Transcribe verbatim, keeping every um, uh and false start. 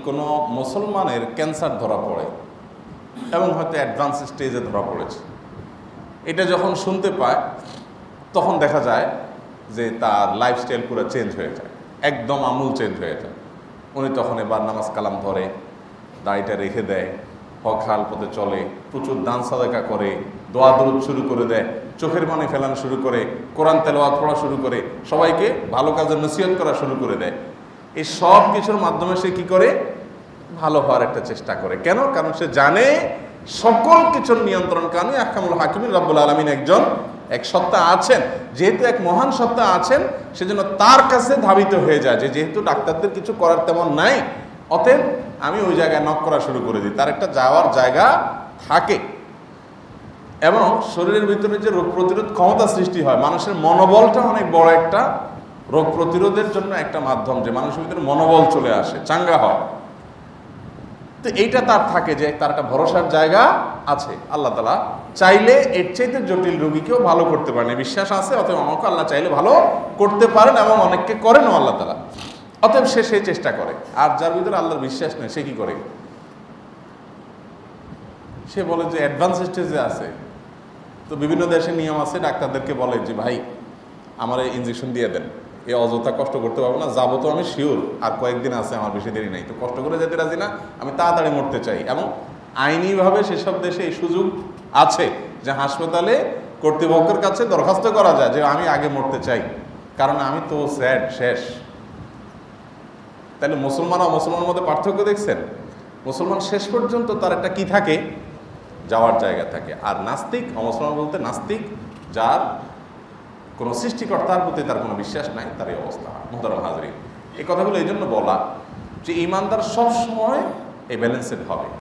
কোনো মুসলমানের ক্যান্সার ধরা পড়ে এবং হয়তো অ্যাডভান্স স্টেজে ধরা পড়েছে, এটা যখন শুনতে পায় তখন দেখা যায় যে তার লাইফস্টাইল পুরো চেঞ্জ হয়ে যায়, একদম আমূল চেঞ্জ হয়ে যায়। উনি তখন এবার নামাজ কালাম ধরে, দাড়িটা রেখে দেয়, হক হাল পথে চলে, প্রচুর দান সাদাকা করে, দোয়া দরুদ শুরু করে দেয়, চোখের পানি ফেলানো শুরু করে, কোরআন তেলাওয়াত পড়া শুরু করে, সবাইকে ভালো কাজের নসিহত করা শুরু করে দেয়। এই সব কিছুর মাধ্যমে সে কি করে? ভালো হওয়ার একটা চেষ্টা করে। কেন? কারণ সে জানে সকল কিছুর নিয়ন্ত্রণকারী আহকামুল হাকিমিন রব্বুল আলামিন একজন এক সত্তা আছেন। যেহেতু এক মহান সত্তা আছেন, সেজন্য তার কাছে ধাবিত হয়ে যায় যে যেহেতু ডাক্তারদের কিছু করার তেমন নাই, অতএব আমি ওই জায়গায় নক করা শুরু করে দিই। তার একটা যাওয়ার জায়গা থাকে এবং শরীরের ভিতরে যে রোগ প্রতিরোধ ক্ষমতা সৃষ্টি হয়, মানুষের মনোবলটা অনেক বড় একটা রোগ প্রতিরোধের জন্য একটা মাধ্যম, যে মানুষের ভিতরে মনোবল চলে আসে, চাঙ্গা হয়। তো এইটা তার থাকে যে তার একটা ভরসার জায়গা আছে। আল্লাহ তাআলা চাইলে এর চাইতে জটিল রোগীকেও ভালো করতে পারেন, বিশ্বাস আছে। অতএব আমাকে আল্লাহ চাইলে ভালো করতে পারেন এবং অনেককে করেনও আল্লাহ তাআলা। অতএব সে সেই চেষ্টা করে। আর যার ভিতরে আল্লাহর বিশ্বাস নেই, সে কি করে? সে বলে যে অ্যাডভান্স স্টেজে আছে। তো বিভিন্ন দেশের নিয়ম আছে, ডাক্তারদেরকে বলে যে ভাই আমার ইঞ্জেকশন দিয়ে দেন, এ অযথা কষ্ট করতে পারবো না, যাবো তো আমি শিওর, আর কয়েকদিন আছে, আমার বেশি দেরি নাই, তো কষ্ট করে যেতে রাজি না, আমি তাড়াতাড়ি মরতে চাই। এবং আইনিভাবে সেসব দেশে এই সুযোগ আছে যে হাসপাতালে কর্তৃপক্ষের কাছে দরখাস্ত করা যায় যে আমি আগে মরতে চাই, কারণ আমি তো স্যাড শেষ। তাহলে মুসলমান আর মুসলমানের মধ্যে পার্থক্য দেখছেন? মুসলমান শেষ পর্যন্ত তার একটা কি থাকে? যাওয়ার জায়গা থাকে। আর নাস্তিক, অমুসলমান বলতে নাস্তিক, যার কোনো সৃষ্টিকর্তার প্রতি তার কোনো বিশ্বাস নাই, তার এই অবস্থা। মুহতারাম হাজরিন, এই কথাগুলো এই জন্য বলা যে ইমানদার সবসময় এই ব্যালেন্সেড হবে।